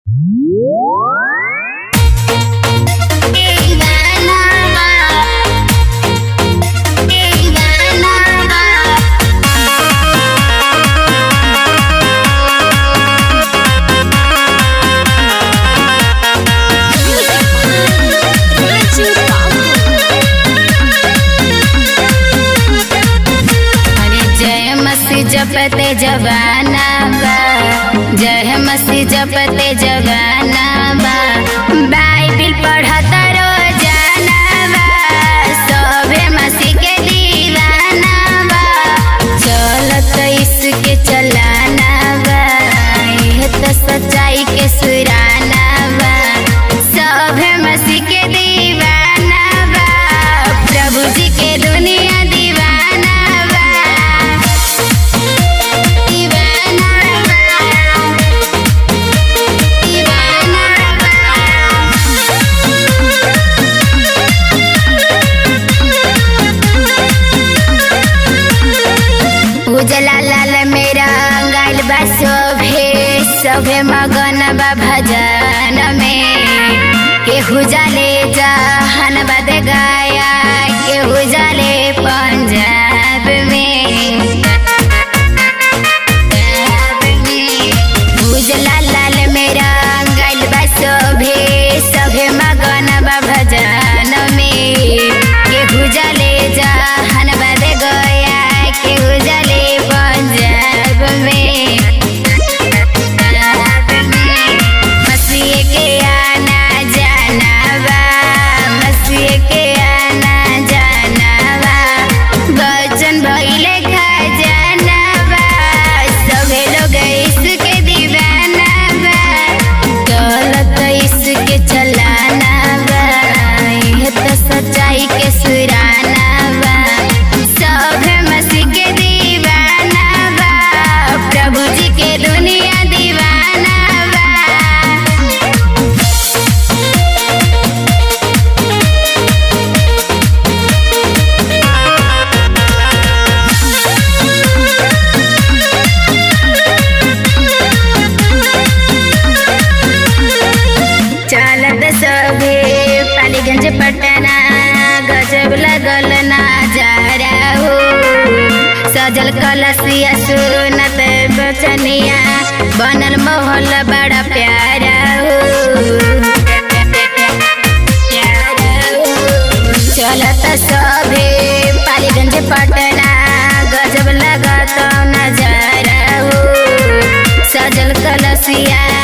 जपते जवाना बा, जय मसीह जपते जवाना बा, बाइबिल पढ़ता रोजाना बा, सभे मसीह के दीवाना बा, चलत इसके चलाना बा, यह तो सच्चाई के सुराना बा, सभे मसीह के दीवाना बा, प्रभु जी के दुनिया दीवाना बा। उजला लाल मेरा गाइल बा सभे मगन बा भजन में, केहू जाले जहान बद गाया, केहू जाले पंजाब में। उजला लाल मेरा गाइल बा सभे मगन बा भजन में, केहू जाले जहान बद गया, केहू जाले पंजाब में। मसीह के आना जाना बा, मसीह के आना जाना बा, वचन भइले खजाना बा, सभे लोग इसके दीवाना बा, चलत इसके चलाना बा, यह तो सच्चाई के सुराना बा, सभे मसीह के दीवाना बा, प्रभु जी के दुनिया दीवाना बा। चलत सभे पालीगंज पटना, गजब लगल नजारा हो, सजल कलसिया सुनत बचनिया, बनल माहौल बड़ा प्यारा हो। चलत सभे पालीगंज पटना, गजब लगत नजारा हो, सजल कलसिया